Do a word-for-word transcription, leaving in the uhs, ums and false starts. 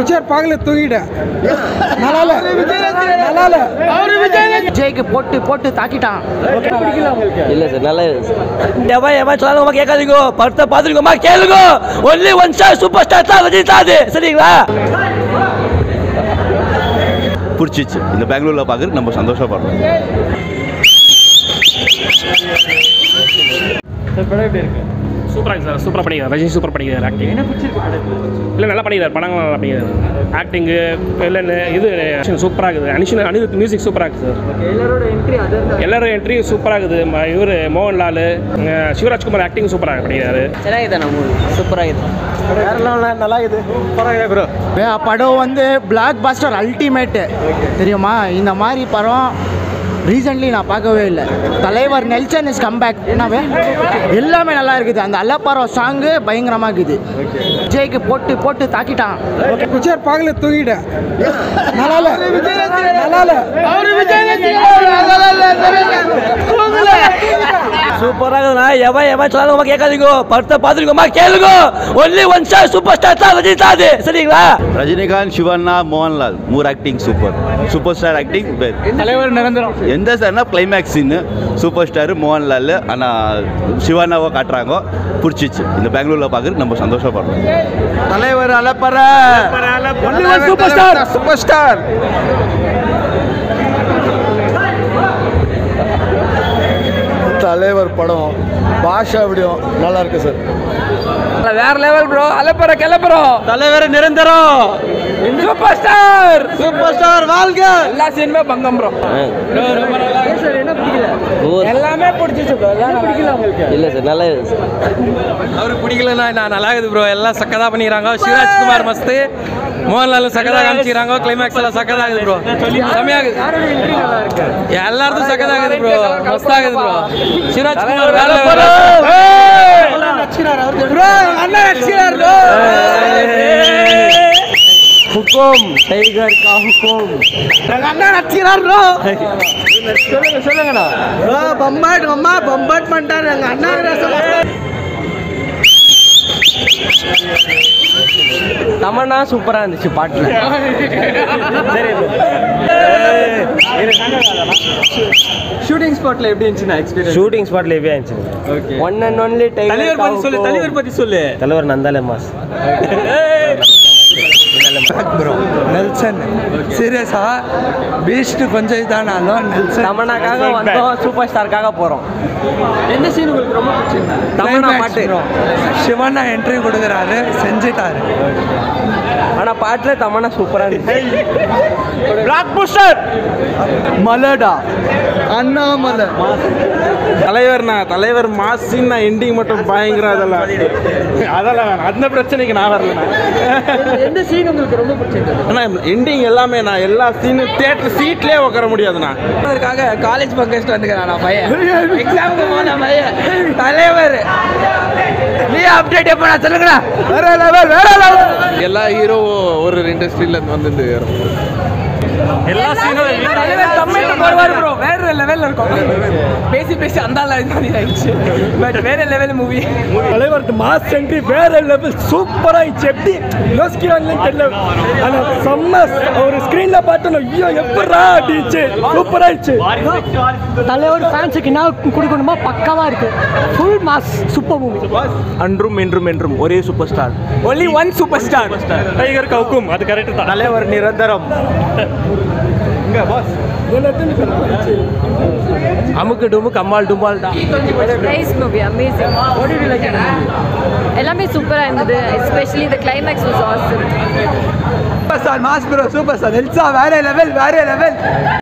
Picture பார்க்கல தூங்கிட்டேன். நல்லா இல்ல நல்லா இல்ல அவரு விஜய் விஜய்க்கு போட்டு போட்டு தாக்கிட்டான். இல்ல சார் நல்லா எவா எவா சொல்லாதவங்க கேட்காதீங்க, படத்தை பார்த்துருக்கோமா கேளுங்க. Only one star super star தான் விஜய் தாது, சரிங்களா? பிடிச்சிச்சு. இந்த பெங்களூரில் பார்க்குறது நம்ம சந்தோஷப்படுறோம். படம் எப்படி இருக்கு? சூப்பராக இருக்குது சார். சூப்பராக பண்ணிக்கிறார் ரஜினி. சூப்பர் பண்ணிக்கிறார் ஆக்டிங். என்ன பிடிச்சிருக்கு படத்தில்? இல்லை நல்லா பண்ணிக்கிறார். படங்கள் நல்லா பண்ணிக்கிறார். ஆக்டிங்கு இல்லைன்னு இது சூப்பராக இருக்குது. அனிஷன் அனிருத் மியூசிக் சூப்பராக இருக்குது சார். எல்லாரோட என்ட்ரி எல்லாரோட என்ட்ரி சூப்பராக இருக்குது. இவர் மோகன்லால், சிவராஜ்குமார் ஆக்டிங் சூப்பராக பண்ணிக்கிறாரு. ಚೆನ್ನಾಗಿದೆ நம்ம சூப்பராக இருக்குது. நல்லா இருக்குது. ப்ரோ படம் வந்து பிளாக் பாஸ்டர் அல்டிமேட்டு தெரியுமா? இந்த மாதிரி படம் ரீசெண்ட்லி நான் பார்க்கவே இல்லை. தலைவர் நெல்சன் இஸ் கம்பேக். என்னவே எல்லாமே நல்லா இருக்குது. அந்த அல்லப்பறம் சாங்கு பயங்கரமாக இருக்குது. விஜய்க்கு போட்டு போட்டு தாக்கிட்டான். பிக்சர் பார்க்கல தூங்கிட்டேன். நல்லா இல்ல நல்லா இல்ல அவரு விஜய் சூப்பராக இருக்குதுண்ணா. எவா எவா சொல்லாதவங்க கேட்காதீங்க, படத்தை பார்த்துருக்கோமா கேளுங்க. Only one star super star தான் விஜய் தாது, சரிங்களா? ரஜினிகாந்த், சிவண்ணா, மோகன்லால் மூர் acting super. Super star acting தலைவர் நிரந்தரம். எந்த சார்னா climax scene super star Mohanlal. ஆனால் சிவண்ணாவை காட்டுறாங்க. பிடிச்சிச்சு. இந்த பெங்களூரில் பார்க்குறது நம்ம சந்தோஷப்படுறோம். தலைவர் அலப்பற சூப்பர் ஸ்டார் சூப்பர் ஸ்டார் தலைவர் படம் பாஷா எப்படியும் நல்லா இருக்கு சார். வேற லெவல் ப்ரோ. அலப்பற கிளப்புறோம். தலைவர் நிரந்தரம். சூப்பர் ஸ்டார் சூப்பர் ஸ்டார் வாழ்க. எல்லா சீனுமே பங்கம் ப்ரோ. என்ன பிடிக்கல? எல்லாமே பிடிச்சிச்சு ப்ரோ. எல்லாம் பிடிக்கல உங்களுக்கு? இல்ல சார் நல்லா இருக்கு. அவருக்கு பிடிக்கலன்னா நான் நல்லா இருக்குது ப்ரோ. எல்லாம் சக்கதா பண்ணிக்கிறாங்க. சிவராஜ்குமார் மஸ்து, மோகன்லால் சக்கதா காமிச்சிக்கிறாங்க. கிளைமேக்ஸ் எல்லாம் சக்கதா இருக்குது ப்ரோ. செமையாகுது. எல்லாருக்கும் சக்கதா இருக்குது ப்ரோ. மஸ்தாகுது ப்ரோ. சிவராஜ்குமார் வேலை हुकुम टाइगर का हुकुम அண்ணா நச்சிரார் ப்ரோ. சொல்லுங்க சொல்லுங்கண்ணா. ப்ரோ பம்பாட் அம்மா பம்பாட் பண்ணிட்டாரு எங்க அண்ணா. தமன்னா சூப்பரா இருந்துச்சு பாட்டுல. ஷூட்டிங் ஸ்பாட்ல எப்படி இருந்துச்சு எக்ஸ்பீரியன்ஸ்? ஷூட்டிங் ஸ்பாட்ல எப்படி இருந்துச்சு? Okay. One and only tiger. தலைவர் பத்தி சொல்லு. தலைவர் பத்தி சொல்லு. தலைவர் நந்தாலே மாஸ். ப்ரோ நெல்சன் சீரியஸா பீஸ்ட் கொஞ்சம் இதானாலும் நெல்சன் தமன்னாக்காக வந்தோம், சூப்பர் ஸ்டாருக்காக போறோம். எந்த சீன் உங்களுக்கு ரொம்ப பிடிச்சிருந்தது? தமன்னா பாட்டு. சிவண்ணா என்ட்ரி கொடுக்குறாரு, செஞ்சுட்டாரு. ஆனா பாட்டுல தமன்னா சூப்பரா இருந்துச்சு. பிளாக் பஸ்டர் மலடா அண்ணாமலை தலைவர்னா தலைவர் மாசின்னா எண்டிங் மட்டும் பயங்கர. அதெல்லாம் அதெல்லாம் வேணாம். அந்த பிரச்சனைக்கு நான் வரலண்ணா. எந்த சீன் உங்களுக்கு ரொம்ப பிடிச்சிருந்தது? ஆனா எண்டிங் எல்லாமே நான் எல்லா சீனும் தியேட்டர் சீட்லயே உட்கார முடியாதுண்ணா. அதுக்காக காலேஜ் பக்கம் வந்துக்கிறேன் நான் பையன். எக்ஸாமுக்கு போன பையன். தலைவர் நீ அப்டேட் எப்ப நான் சொல்லுங்கடா. வேற லெவல் வேற லெவல். எல்லா ஹீரோ ஒரு இண்டஸ்ட்ரியில வந்து எல்லா சீனும் தலைவர் தமிழ்ல போடுவார் ப்ரோ. வேற லெவல்ல இருக்கும். பேசி பேசி அந்தால ஆயிடுச்சு. பட் வேற லெவல் மூவி. தலைவர் மாஸ் என்ட்ரி வேற லெவல் சூப்பரா இருந்துச்சு. எப்படி யோசிக்கிறாங்களே தெரியல. ஆனா செம்ம ஒரு ஸ்கிரீன்ல பார்த்தோம். ஐயோ எப்படா அடிச்சு சூப்பரா இருந்துச்சு. தலைவர் ஃபேன்ஸுக்கு என்ன கொடுக்கணுமா பக்காவா இருக்கு. Full mass super movie. அன்றும் என்றும் என்றும் ஒரே super star. Only one super star. Tiger கவுக்கும். அது கரெக்ட் தான். தலைவர் நிரந்தரம். அமுக்கு டுமு கம்மால் டும்பால் தான். Nice movie, amazing. What did you like in the movie? எல்லாமே சூப்பரா இருந்தது. Especially the climax was awesome. Super star mass bro. Super star எல்சா வேற லெவல் வேற லெவல்.